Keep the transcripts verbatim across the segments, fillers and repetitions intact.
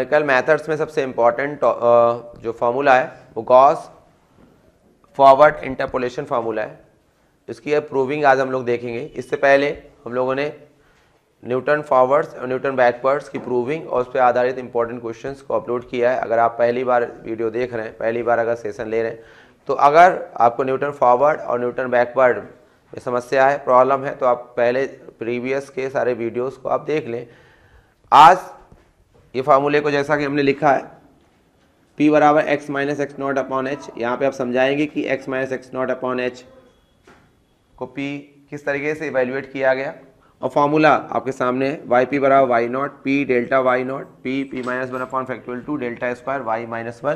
Numerical methods में सबसे important जो फार्मूला है वो गॉस फॉरवर्ड इंटरपोलेशन फार्मूला है। इसकी अब प्रूविंग आज हम लोग देखेंगे। इससे पहले हम लोगों ने न्यूटन फॉरवर्ड्स और न्यूटन बैकवर्ड्स की प्रूविंग और उस पर आधारित इंपॉर्टेंट क्वेश्चंस को अपलोड किया है। अगर आप पहली बार वीडियो देख रहे हैं, पहली बार अगर सेशन ले रहे हैं, तो अगर आपको न्यूटन फॉरवर्ड और न्यूटन बैकवर्ड में समस्या है, प्रॉब्लम है, तो आप पहले प्रीवियस के सारे वीडियोस को आप देख लें। आज ये फार्मूले को जैसा कि हमने लिखा है P बराबर X minus x not upon H, यहाँ पर आप समझाएंगे कि X minus x not upon H को P किस तरीके से इवेल्युएट किया गया। और फार्मूला आपके सामने है, वाई पी बराबर Y not P delta Y not P P minus one upon factorial two delta square Y minus one.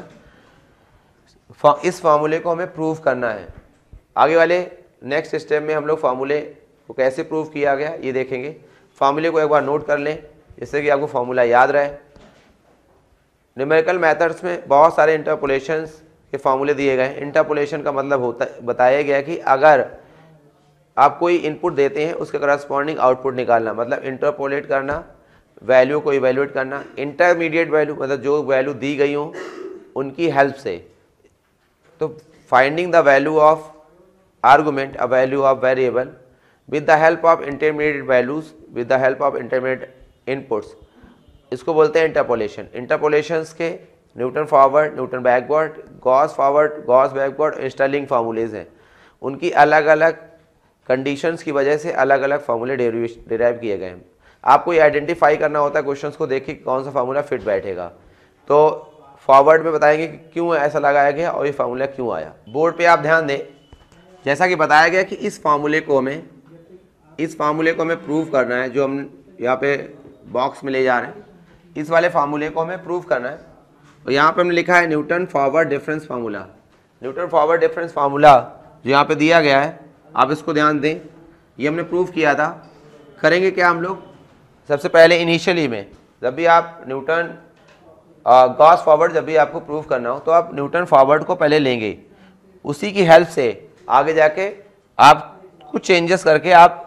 इस फार्मूले को हमें प्रूव करना है। आगे वाले नेक्स्ट स्टेप में हम लोग फार्मूले को कैसे प्रूव किया गया ये देखेंगे। फार्मूले को एक बार नोट कर लें जिससे कि आपको फार्मूला याद रहे। न्यूमेरिकल मेथड्स में बहुत सारे इंटरपोलेशंस के फार्मूले दिए गए हैं। इंटरपोलेशन का मतलब होता बताया गया कि अगर आप कोई इनपुट देते हैं उसके करस्पॉन्डिंग आउटपुट निकालना, मतलब इंटरपोलेट करना, वैल्यू को इवेल्युएट करना। इंटरमीडिएट वैल्यू मतलब जो वैल्यू दी गई हो उनकी हेल्प से, तो finding the value of argument a value of variable with the help of intermediate values with the help of intermediate inputs, इसको बोलते हैं इंटरपोलेशन। इंटरपोलेशंस के Newton forward, Newton backward, Gauss forward, Gauss backward, Stirling formulas हैं। उनकी अलग अलग conditions की वजह से अलग अलग फार्मूले डिराइव किए गए हैं। आपको ये आइडेंटिफाई करना होता है क्वेश्चंस को देख के कौन सा फार्मूला फिट बैठेगा। तो फॉरवर्ड में बताएंगे कि क्यों ऐसा लगाया गया और ये फार्मूला क्यों आया। बोर्ड पे आप ध्यान दें, जैसा कि बताया गया कि इस फार्मूले को हमें इस फार्मूले को हमें प्रूव करना है। जो हम यहाँ पे बॉक्स में ले जा रहे हैं, इस वाले फार्मूले को हमें प्रूव करना है। तो यहाँ पे हमने लिखा है Newton forward difference formula. Newton forward difference formula जो यहाँ पे दिया गया है, आप इसको ध्यान दें। ये हमने प्रूव किया था। करेंगे क्या हम लोग, सबसे पहले इनिशियली में जब भी आप न्यूटन गॉस फॉरवर्ड जब भी आपको प्रूव करना हो तो आप न्यूटन फॉरवर्ड को पहले लेंगे। उसी की हेल्प से आगे जाके आप कुछ चेंजेस करके आप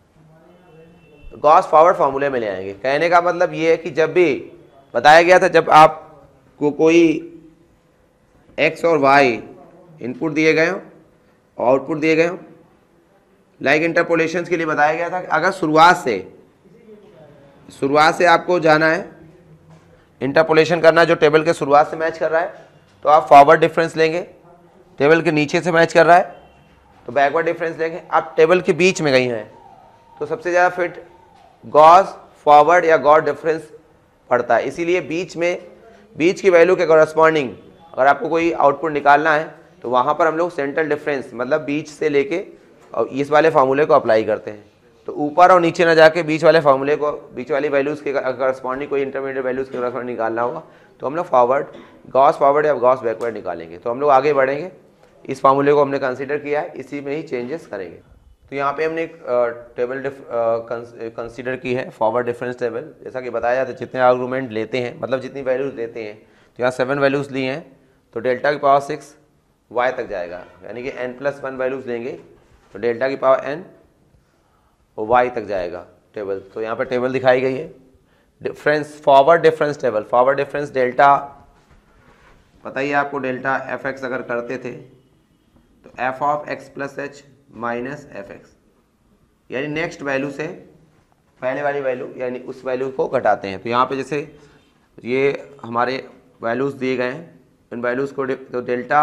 गॉस फॉरवर्ड फार्मूले में ले आएंगे। कहने का मतलब ये है कि जब भी बताया गया था, जब आपको कोई एक्स और वाई इनपुट दिए गए हो और आउटपुट दिए गए हो, लाइक इंटरपोलेशंस के लिए बताया गया था कि अगर शुरुआत से शुरुआत से आपको जाना है, इंटरपोलेशन करना जो टेबल के शुरुआत से मैच कर रहा है तो आप फॉरवर्ड डिफरेंस लेंगे। टेबल के नीचे से मैच कर रहा है तो बैकवर्ड डिफरेंस लेंगे। आप टेबल के बीच में गई हैं तो सबसे ज़्यादा फिट गॉस फॉरवर्ड या गॉस डिफरेंस पड़ता है। इसीलिए बीच में बीच की वैल्यू के करस्पॉन्डिंग अगर आपको कोई आउटपुट निकालना है तो वहाँ पर हम लोग सेंट्रल डिफरेंस मतलब बीच से लेके और इस वाले फार्मूले को अप्लाई करते हैं। तो ऊपर और नीचे ना जाके बीच वाले फार्मूले को, बीच वाली वैल्यूज़ के करस्पॉन्डिंग कोई इंटरमीडिएट वैल्यूज़ के करस्पॉन्डिंग निकालना होगा तो हम लोग फॉरवर्ड गॉस फॉरवर्ड या गॉस बैकवर्ड निकालेंगे। तो हम लोग आगे बढ़ेंगे। इस फार्मूले को हमने कंसीडर किया है, इसी में ही चेंजेस करेंगे। तो यहाँ पे हमने एक टेबल कंसीडर की है, फॉरवर्ड डिफरेंस टेबल। जैसा कि बताया जाता है जितने आर्गूमेंट लेते हैं, मतलब जितनी वैल्यूज़ लेते हैं, तो यहाँ सेवन वैल्यूज़ ली हैं तो डेल्टा की पावर सिक्स वाई तक जाएगा, यानी कि एन प्लस वन वैल्यूज़ लेंगे तो डेल्टा की पावर एन और वाई तक जाएगा टेबल। तो यहाँ पे टेबल दिखाई गई है, difference forward difference table. Forward difference delta बताइए आपको, डेल्टा एफ एक्स अगर करते थे तो F of X plus H minus F X, यानी नेक्स्ट वैल्यू से पहले वाली वैल्यू यानी उस वैल्यू को घटाते हैं। तो यहाँ पे जैसे ये हमारे वैल्यूज़ दिए गए हैं, इन वैल्यूज़ को तो डेल्टा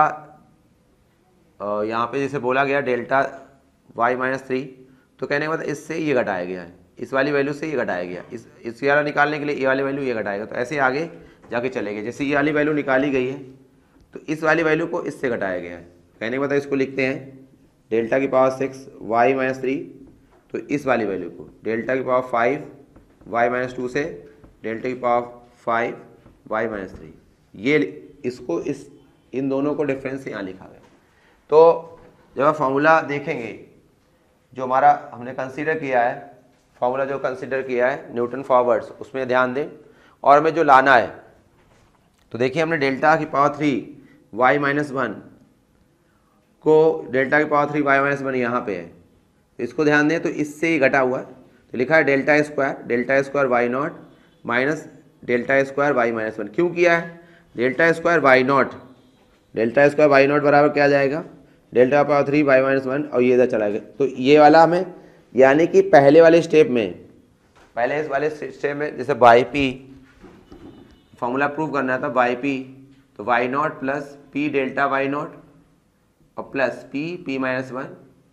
यहाँ पे जैसे बोला गया डेल्टा वाई माइनस थ्री, तो कहने का मतलब इससे ये घटाया गया है, इस वाली वैल्यू से ये घटाया गया, इस इस वाला निकालने के लिए ये वाली वैल्यू ये घटाएगा। तो ऐसे आगे जाके चलेंगे। जैसे ये वाली वैल्यू निकाली गई है तो इस वाली वैल्यू को इससे घटाया गया है। कहने का मतलब इसको लिखते हैं डेल्टा की power six Y minus three, तो इस वाली वैल्यू को डेल्टा की power five Y minus two से डेल्टा की power five Y minus three, ये इसको इस इन दोनों को डिफरेंस यहाँ लिखा गया। तो जब आप फार्मूला देखेंगे जो हमारा हमने कंसीडर किया है, फार्मूला जो कंसीडर किया है न्यूटन फॉरवर्ड्स, उसमें ध्यान दें। और हमें जो लाना है तो देखिए हमने डेल्टा की power three Y minus one को डेल्टा की power three Y minus one यहाँ पे है, तो इसको ध्यान दें। तो इससे ही घटा हुआ है तो लिखा है delta square delta square Y not minus delta square Y minus one. क्यों किया है? Delta square Y not, delta square Y not बराबर क्या जाएगा? Delta power three Y minus one, और ये इधर चला गया। तो ये वाला हमें, यानी कि पहले वाले स्टेप में, पहले इस वाले स्टेप में जैसे वाई पी फॉर्मूला प्रूव करना था, वाई पी, तो Y not plus P delta Y not और plus P P minus one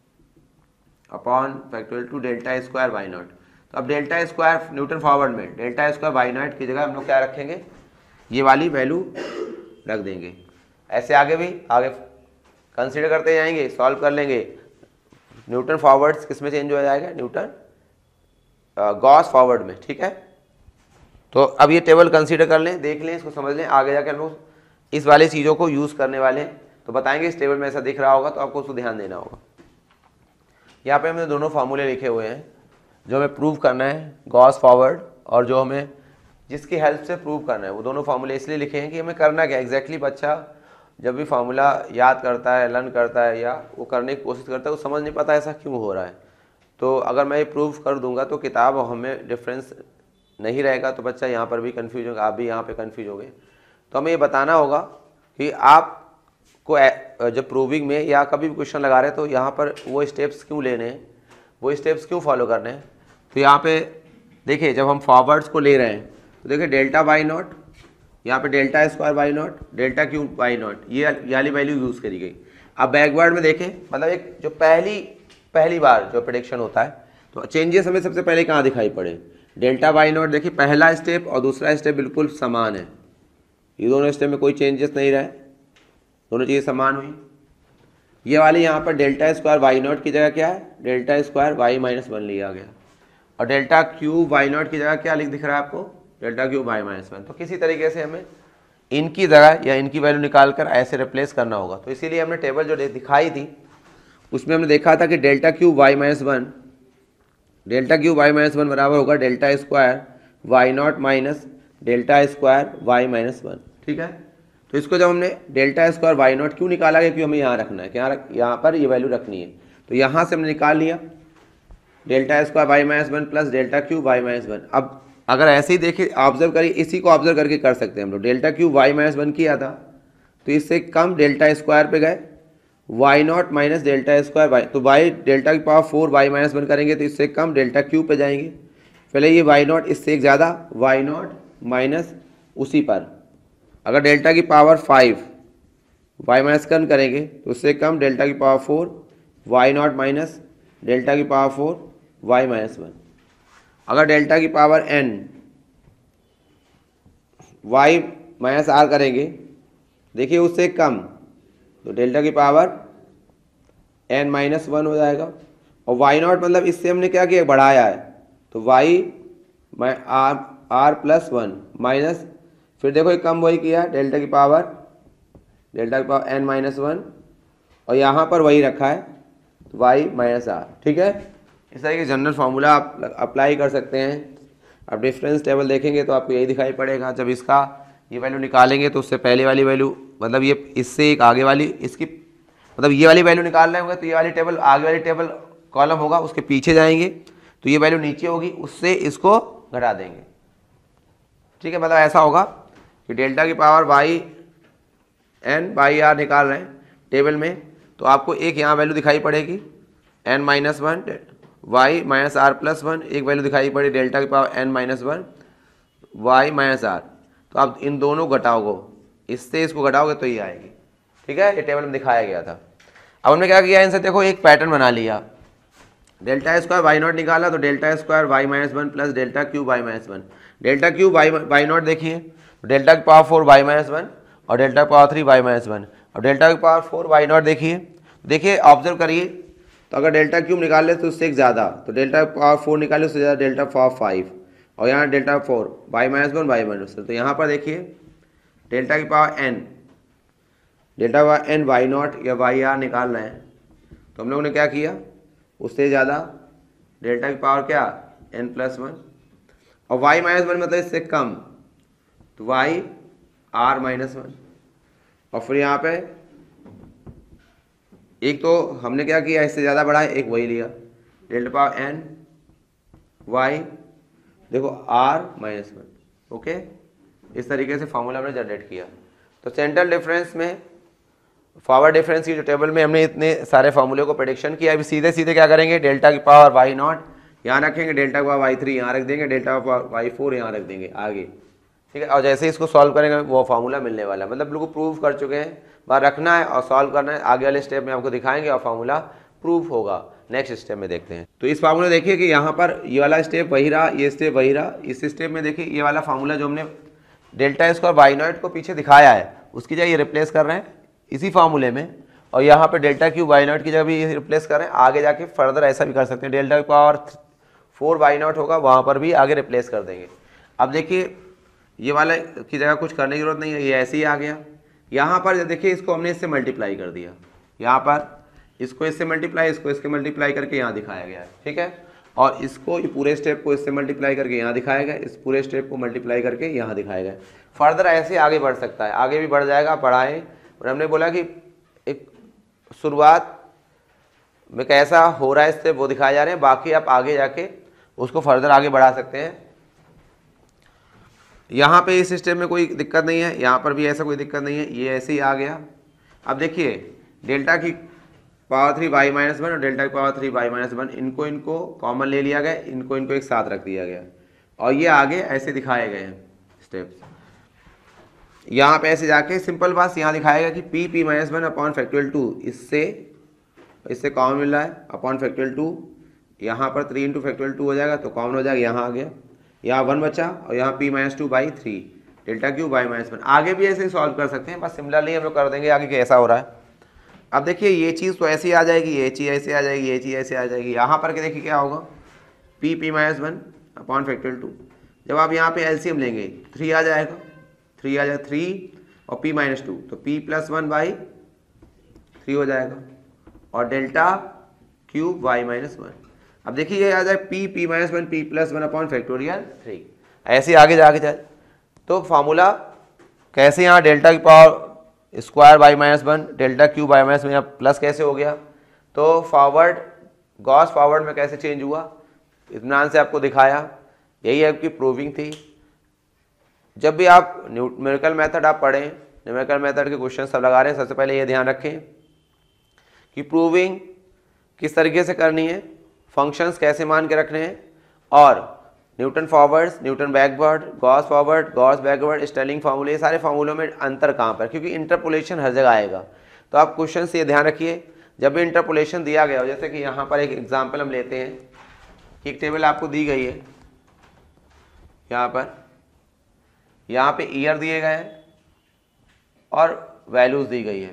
upon factorial two delta square Y not. तो अब डेल्टा स्क्वायर न्यूटन फॉरवर्ड में डेल्टा स्क्वायर वाई नॉट की जगह हम लोग क्या रखेंगे? ये वाली वैल्यू रख देंगे। ऐसे आगे भी आगे कंसीडर करते जाएंगे, सॉल्व कर लेंगे। न्यूटन फॉरवर्ड्स किस में चेंज हो जाएगा? न्यूटन गॉस फॉरवर्ड में। ठीक है, तो अब ये टेबल कंसीडर कर लें, देख लें, इसको समझ लें। आगे जाकर हम लोग इस वाली चीज़ों को यूज़ करने वाले हैं, तो बताएंगे इस टेबल में ऐसा दिख रहा होगा तो आपको उसको ध्यान देना होगा। यहाँ पे हमने दोनों फार्मूले लिखे हुए हैं जो हमें प्रूव करना है, गॉस फॉरवर्ड, और जो हमें जिसकी हेल्प से प्रूव करना है। वो दोनों फार्मूले इसलिए लिखे हैं कि हमें करना क्या एग्जैक्टली। बच्चा जब भी फार्मूला याद करता है, लर्न करता है या वो करने की कोशिश करता है, वो समझ नहीं पाता ऐसा क्यों हो रहा है। तो अगर मैं ये प्रूव कर दूंगा तो किताब हमें डिफरेंस नहीं रहेगा, तो बच्चा यहाँ पर भी कन्फ्यूज होगा, आप भी यहाँ पे कन्फ्यूज हो गए। तो हमें ये बताना होगा कि आपको जब प्रूविंग में या कभी भी क्वेश्चन लगा रहे हैं तो यहाँ पर वो स्टेप्स क्यों लेने हैं, वो स्टेप्स क्यों फॉलो करने हैं। तो यहाँ पे देखिए, जब हम फॉरवर्ड्स को ले रहे हैं तो देखिए डेल्टा वाई नॉट, यहाँ पे delta square Y not, delta cube Y not, ये वाली वैल्यू यूज़ करी गई। अब बैकवर्ड में देखें, मतलब एक जो पहली पहली बार जो प्रेडिक्शन होता है, तो चेंजेस हमें सबसे पहले कहाँ दिखाई पड़े? Delta Y not. देखिए पहला स्टेप और दूसरा स्टेप बिल्कुल समान है, ये दोनों स्टेप में कोई चेंजेस नहीं रहे, दोनों चीज़ें समान हुई। ये वाली यहाँ पर डेल्टा स्क्वायर वाई नॉट की जगह क्या है? Delta square Y minus one लिया गया, और डेल्टा क्यूब वाई नॉट की जगह क्या लिख दिख रहा है आपको? Delta cube Y minus one. तो किसी तरीके से हमें इनकी जगह या इनकी वैल्यू निकाल कर ऐसे रिप्लेस करना होगा। तो इसीलिए हमने टेबल जो दिखाई थी उसमें हमने देखा था कि delta cube Y minus one, delta cube Y minus one बराबर होगा delta square Y not minus delta square Y minus one. ठीक है, तो इसको जब हमने डेल्टा स्क्वायर वाई नॉट क्यों निकाला गया? क्योंकि हमें यहाँ रखना है, क्या रख, यहाँ पर ये वैल्यू रखनी है। तो यहाँ से हमने निकाल लिया delta square Y minus one plus delta cube Y minus one. अब अगर ऐसे ही देखें, ऑब्जर्व करिए, इसी को ऑब्जर्व करके कर सकते हैं हम लोग। Delta cube Y minus one किया था तो इससे कम डेल्टा स्क्वायर पे गए, Y not minus delta square Y, तो वाई डेल्टा की power four Y minus one करेंगे तो इससे कम डेल्टा क्यूब पे जाएंगे। पहले ये वाई नॉट, इससे एक ज़्यादा वाई नॉट माइनस उसी पर, अगर डेल्टा की पावर फाइव वाई माइनस कम करेंगे तो उससे कम डेल्टा की power four Y not minus delta की power four Y minus one. अगर डेल्टा की power N Y minus R करेंगे, देखिए उससे कम, तो डेल्टा की पावर एन माइनस वन हो जाएगा। और वाई नॉट मतलब इससे हमने क्या किया? बढ़ाया है, तो Y R R plus one minus, फिर देखो एक कम वही किया डेल्टा की पावर, डेल्टा की पावर एन माइनस वन, और यहाँ पर वही रखा है तो वाई माइनस आर। ठीक है, इस तरह के जनरल फार्मूला आप अप्लाई कर सकते हैं। अब डिफरेंस टेबल देखेंगे तो आपको यही दिखाई पड़ेगा। जब इसका ये वैल्यू निकालेंगे तो उससे पहले वाली वैल्यू, मतलब ये इससे एक आगे वाली, इसकी मतलब ये वाली वैल्यू निकाल रहे होंगे तो ये वाली टेबल, आगे वाली टेबल कॉलम होगा उसके पीछे जाएंगे तो ये वैल्यू नीचे होगी, उससे इसको घटा देंगे। ठीक है, मतलब ऐसा होगा कि डेल्टा की power Y N by R निकाल रहे हैं टेबल में, तो आपको एक यहाँ वैल्यू दिखाई पड़ेगी N minus one Y minus R plus one, एक वैल्यू दिखाई पड़ी डेल्टा की power N minus one Y minus R. तो आप इन दोनों घटाओगे, इससे इसको घटाओगे तो ये आएगी। ठीक है, ये टेबल में दिखाया गया था। अब हमने क्या किया, इनसे देखो एक पैटर्न बना लिया, डेल्टा स्क्वायर वाई नॉट निकाला तो delta square Y minus one plus delta cube Y minus one. Delta cube Y Y not देखिए, डेल्टा की power four Y minus one और डेल्टा की power three Y minus one. और delta की power four Y not देखिए, देखिए observe करिए, तो अगर डेल्टा क्यूब निकाल ले तो उससे एक ज़्यादा, तो डेल्टा पावर फोर निकाले उससे ज़्यादा डेल्टा पावर फाइव, और यहाँ delta four Y minus one Y minus one. तो यहाँ पर देखिए डेल्टा की power N, delta power N Y not या वाई आर निकाल रहे हैं, तो हम लोगों ने क्या किया, उससे ज़्यादा डेल्टा की पावर क्या एन प्लस वन, और वाई माइनस वन मतलब इससे कम तो वाई आर माइनस वन। और फिर यहाँ पे एक तो हमने क्या किया, इससे ज़्यादा बढ़ाया, एक वही लिया डेल्टा पावर एन वाई, देखो आर माइनस वन। ओके। इस तरीके से फार्मूला हमने जनरेट किया। तो सेंट्रल डिफरेंस में फॉरवर्ड डिफरेंस की जो टेबल में हमने इतने सारे फार्मूले को प्रेडिक्शन किया, अभी सीधे सीधे क्या करेंगे, डेल्टा की पावर वाई नॉट यहाँ रखेंगे, डेल्टा की पावर वाई थ्री यहाँ रख देंगे, डेल्टा की पावर वाई फोर यहाँ रख देंगे आगे, ठीक है। और जैसे ही इसको सॉल्व करेंगे वो फार्मूला मिलने वाला है, मतलब बिल्कुल प्रूव कर चुके हैं, बार रखना है और सॉल्व करना है, आगे वाले स्टेप में आपको दिखाएंगे और फार्मूला प्रूफ होगा। नेक्स्ट स्टेप में देखते हैं। तो इस फार्मूला देखिए कि यहाँ पर ये वाला स्टेप वही रहा, ये स्टेप वही रहा। इस स्टेप में देखिए ये वाला फार्मूला जो हमने डेल्टा स्क्वायर वाई नॉट को पीछे दिखाया है उसकी जगह ये रिप्लेस कर रहे हैं इसी फार्मूले में, और यहाँ पे डेल्टा क्यू वाई नॉट की जगह भी रिप्लेस कर रहे हैं। आगे जाके फर्दर ऐसा भी कर सकते हैं, डेल्टा की पावर फोर वाई नॉट होगा वहाँ पर भी आगे रिप्लेस कर देंगे। अब देखिए ये वाला की जगह कुछ करने की जरूरत नहीं है, ये ऐसे ही आ गया। यहाँ पर देखिए इसको हमने इससे मल्टीप्लाई कर दिया, यहाँ पर इसको इससे मल्टीप्लाई, इसको इसके मल्टीप्लाई करके यहाँ दिखाया गया है, ठीक है। और इसको ये पूरे स्टेप को इससे मल्टीप्लाई करके यहाँ दिखाया गया, इस पूरे स्टेप को मल्टीप्लाई करके यहाँ दिखाया गया। फर्दर ऐसे आगे बढ़ सकता है, आगे भी बढ़ जाएगा, बढ़ाएं। और हमने बोला कि एक शुरुआत में कैसा हो रहा है स्टेप वो दिखाए जा रहे हैं, बाकी आप आगे जाके उसको फर्दर आगे बढ़ा सकते हैं। यहाँ पे इस स्टेप में कोई दिक्कत नहीं है, यहाँ पर भी ऐसा कोई दिक्कत नहीं है, ये ऐसे ही आ गया। अब देखिए डेल्टा की power three Y minus one और डेल्टा की power three Y minus one, इनको इनको कॉमन ले लिया गया, इनको इनको एक साथ रख दिया गया और ये आगे ऐसे दिखाए गए हैं स्टेप्स। यहाँ पे ऐसे जाके सिंपल बात यहाँ दिखाएगा कि P P minus one upon factorial two, इससे इससे कॉमन मिल रहा है अपॉन फैक्टोरियल टू, यहाँ पर थ्री इंटू फैक्टोरियल टू हो जाएगा तो कॉमन हो जाएगा, यहाँ आ गया, यहाँ वन बचा और यहाँ P minus two by three delta cube by minus one. आगे भी ऐसे ही सॉल्व कर सकते हैं, बस सिमिलरली हम लोग कर देंगे आगे कैसा हो रहा है। अब देखिए ये चीज़ तो ऐसे ही आ जाएगी, ये चीज़ ऐसे आ जाएगी, ये चीज़ ऐसे आ जाएगी। यहाँ पर के देखिए क्या होगा, P P minus one upon factorial two, जब आप यहाँ पे एलसीएम लेंगे थ्री आ जाएगा, थ्री आ जाएगा थ्री और p माइनस टू, तो p plus one by three हो जाएगा और delta cube Y minus one. अब देखिए ये आ जाए p p minus one p plus one upon factorial three, ऐसे आगे जाके जाए। तो फार्मूला कैसे यहाँ डेल्टा की power square Y minus one delta cube Y minus one यहाँ प्लस कैसे हो गया, तो फॉरवर्ड गॉस फॉरवर्ड में कैसे चेंज हुआ, इत्मीनान से आपको दिखाया। यही आपकी प्रूविंग थी। जब भी आप न्यूमेरिकल मेथड आप पढ़ें, न्यूमेरिकल मेथड के क्वेश्चन सब लगा रहे हैं, सबसे पहले ये ध्यान रखें कि प्रूविंग किस तरीके से करनी है, फंक्शंस कैसे मान के रखने हैं, और Newton forwards, Newton backward, Gauss forward, Gauss backward, Stirling फार्मूले, ये सारे फार्मूलों में अंतर कहाँ पर, क्योंकि इंटरपोलेशन हर जगह आएगा। तो आप क्वेश्चन से ये ध्यान रखिए, जब भी इंटरपोलेशन दिया गया हो, जैसे कि यहाँ पर एक एग्जाम्पल हम लेते हैं कि एक टेबल आपको दी गई है, यहाँ पर यहाँ पे ईयर दिए गए हैं और वैल्यूज दी गई है,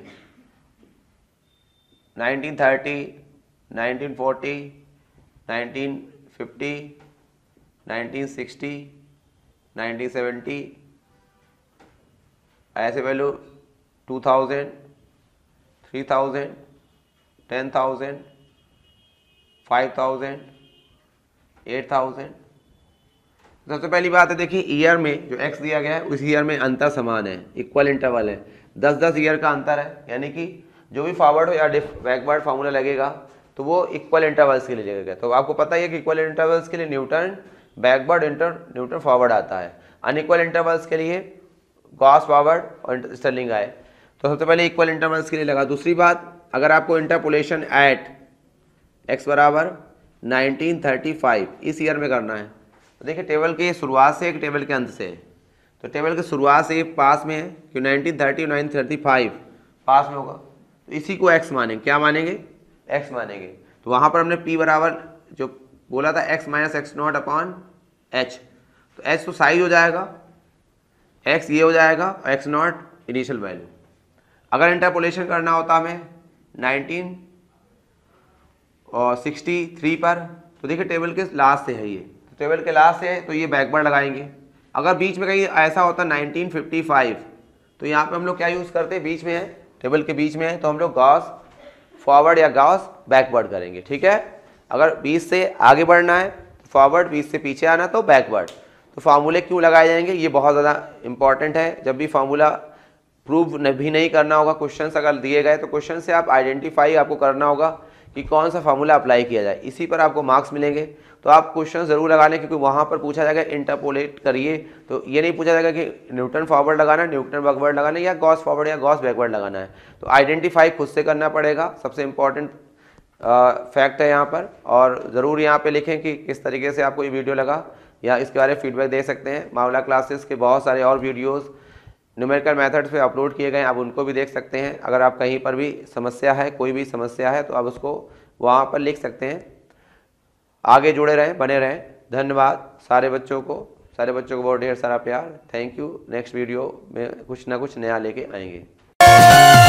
nineteen thirty, nineteen forty, nineteen fifty, nineteen sixty, nineteen seventy, ऐसे value two thousand, three thousand, ten thousand, five thousand, eight thousand. सबसे पहली बात है देखिए ईयर में जो एक्स दिया गया है उस ईयर में अंतर समान है, इक्वल इंटरवल है, दस दस ईयर का अंतर है, यानी कि जो भी फॉरवर्ड हो या बैकवर्ड फार्मूला लगेगा तो वो इक्वल इंटरवल्स के लिए लगेगा। तो आपको पता ही है कि इक्वल इंटरवल्स के लिए Newton backward, inter Newton forward आता है, अनइक्वल इंटरवल्स के लिए गॉस फॉरवर्ड और स्टेलिंग आए। तो सबसे पहले इक्वल इंटरवल्स के लिए लगा। दूसरी बात, अगर आपको इंटरपोलेशन एट एक्स बराबर नाइनटीन थर्टी फाइव इस ईयर में करना है, तो देखिए टेबल के शुरुआत से एक टेबल के अंत से है, तो टेबल के शुरुआत से पास में है कि नाइनटीन थर्टी और नाइनटीन थर्टी फाइव पास में होगा, तो इसी को x मानेंगे। क्या मानेंगे? x मानेंगे। तो वहाँ पर हमने p बराबर जो बोला था x minus x not upon h, तो h तो साइज हो जाएगा, x ये हो जाएगा और x नॉट इनिशियल वैल्यू। अगर इंटरपोलेशन करना होता हमें नाइनटीन और सिक्सटी थ्री पर, तो देखिए टेबल के लास्ट से है ये, तो टेबल के लास्ट से है तो ये बैकवर्ड लगाएंगे। अगर बीच में कहीं ऐसा होता नाइनटीन फिफ्टी फाइव, तो यहाँ पे हम लोग क्या यूज़ करते हैं, बीच में है, टेबल के बीच में है, तो हम लोग गॉस फॉरवर्ड या गॉस बैकवर्ड करेंगे, ठीक है। अगर बीस से आगे बढ़ना है तो फॉरवर्ड, बीस से पीछे आना तो बैकवर्ड। तो फार्मूले क्यों लगाए जाएंगे, ये बहुत ज़्यादा इंपॉर्टेंट है। जब भी फार्मूला प्रूव भी नहीं करना होगा, क्वेश्चन अगर दिए गए तो क्वेश्चन से आप आइडेंटिफाई आपको करना होगा कि कौन सा फार्मूला अप्लाई किया जाए, इसी पर आपको मार्क्स मिलेंगे। तो आप क्वेश्चन ज़रूर लगा लें, क्योंकि वहाँ पर पूछा जाएगा इंटरपोलेट करिए, तो ये नहीं पूछा जाएगा कि न्यूटन फॉरवर्ड लगाना है, न्यूटन बैकवर्ड लगाना है, या गॉस फॉरवर्ड या गॉस बैकवर्ड लगाना है। तो आइडेंटिफाई खुद से करना पड़ेगा, सबसे इम्पॉर्टेंट फैक्ट है यहाँ पर। और ज़रूर यहाँ पे लिखें कि किस तरीके से आपको ये वीडियो लगा, या इसके बारे में फीडबैक दे सकते हैं। मावला क्लासेस के बहुत सारे और वीडियोस न्यूमेरिकल मेथड्स पे अपलोड किए गए हैं, आप उनको भी देख सकते हैं। अगर आप कहीं पर भी समस्या है, कोई भी समस्या है, तो आप उसको वहाँ पर लिख सकते हैं। आगे जुड़े रहें, बने रहें। धन्यवाद सारे बच्चों को, सारे बच्चों को बहुत ढेर सारा प्यार। Thank you. नेक्स्ट वीडियो में कुछ ना कुछ नया लेके आएंगे।